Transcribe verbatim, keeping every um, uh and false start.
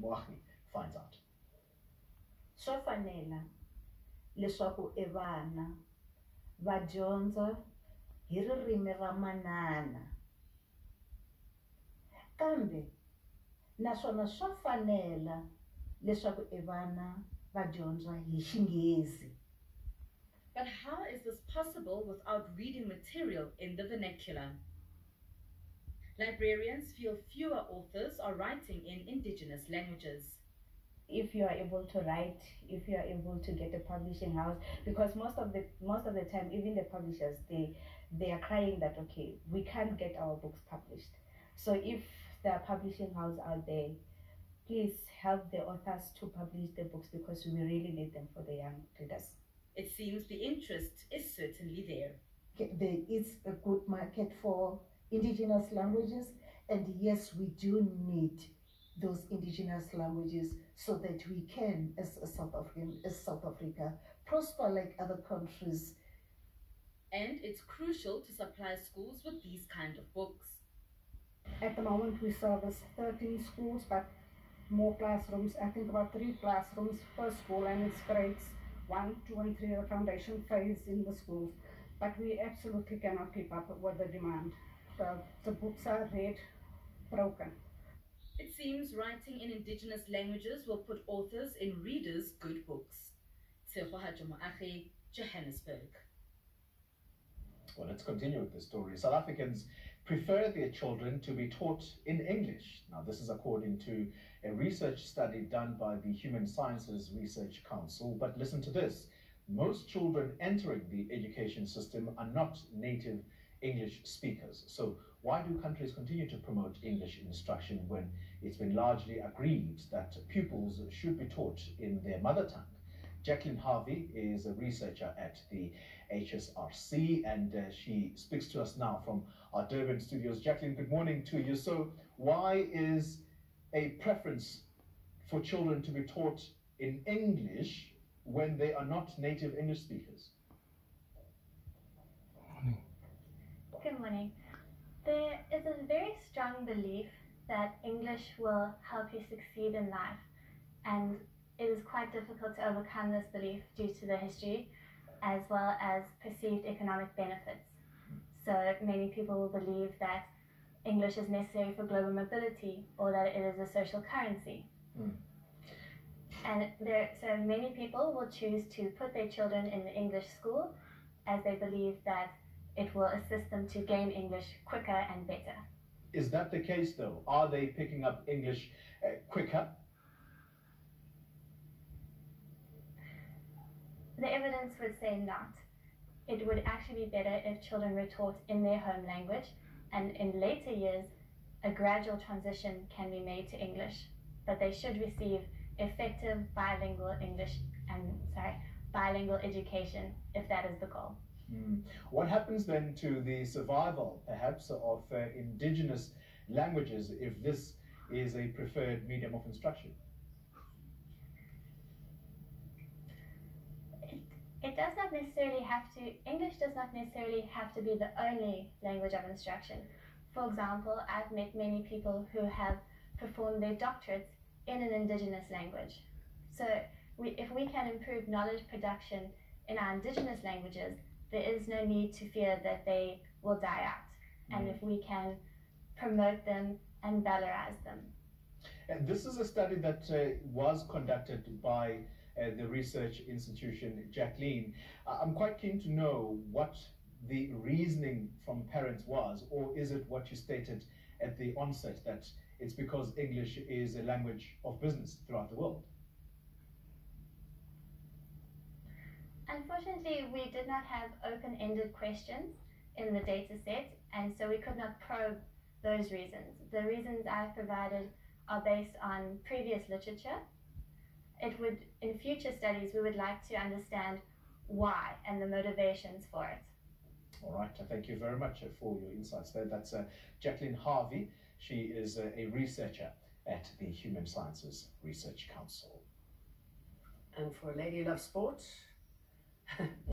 Moagi finds out. Swa fanela leswaku e vana va dyondza hi ririmi ra manana, kambe naswona swa fanela leswaku e vana va dyondza hi Xinghezi. But how is this possible without reading material in the vernacular? Librarians feel fewer authors are writing in indigenous languages. If you are able to write, if you are able to get a publishing house, because most of the most of the time, even the publishers, they they are crying that okay, we can't get our books published. So if there are publishing houses out there, please help the authors to publish the books because we really need them for the young readers. It seems the interest is certainly there. There is a good market for indigenous languages, and yes, we do need those indigenous languages so that we can, as a South African, as South Africa, prosper like other countries. And it's crucial to supply schools with these kind of books. At the moment, we service thirteen schools, but more classrooms. I think about three classrooms per school, and it's grades one, two, and three, the foundation phase in the schools. But we absolutely cannot keep up with the demand. The, the books are read broken. It seems writing in indigenous languages will put authors in readers' good books. Tshegohatso Moagi, Johannesburg. Well, let's continue with the story. South Africans prefer their children to be taught in English. Now, this is according to a research study done by the Human Sciences Research Council. But listen to this. Most children entering the education system are not native English speakers. So why do countries continue to promote English instruction when it's been largely agreed that pupils should be taught in their mother tongue? Jacqueline Harvey is a researcher at the H S R C, and uh, she speaks to us now from our Durban studios. Jacqueline, good morning to you. So why is a preference for children to be taught in English when they are not native English speakers? Good morning. There is a very strong belief that English will help you succeed in life, and it is quite difficult to overcome this belief due to the history as well as perceived economic benefits. So many people will believe that English is necessary for global mobility or that it is a social currency. Mm. And there, so many people will choose to put their children in the English school as they believe that it will assist them to gain English quicker and better. Is that the case though? Are they picking up English uh, quicker? The evidence would say not. It would actually be better if children were taught in their home language, and in later years, a gradual transition can be made to English, but they should receive effective bilingual English and sorry, bilingual education if that is the goal. Mm. What happens then to the survival, perhaps, of uh, indigenous languages if this is a preferred medium of instruction? It, it does not necessarily have to, English does not necessarily have to be the only language of instruction. For example, I've met many people who have performed their doctorates in an indigenous language. So we, if we can improve knowledge production in our indigenous languages, there is no need to fear that they will die out. Mm. And if we can promote them and valorize them. And this is a study that uh, was conducted by uh, the research institution, Jacqueline. Uh, I'm quite keen to know what the reasoning from parents was, or is it what you stated at the onset, that it's because English is a language of business throughout the world? Unfortunately, we did not have open-ended questions in the data set, and so we could not probe those reasons. The reasons I've provided are based on previous literature. It would, in future studies, we would like to understand why and the motivations for it. All right, thank you very much for your insights there. That's uh, Jacqueline Harvey. She is uh, a researcher at the Human Sciences Research Council. And for a lady who loves sport,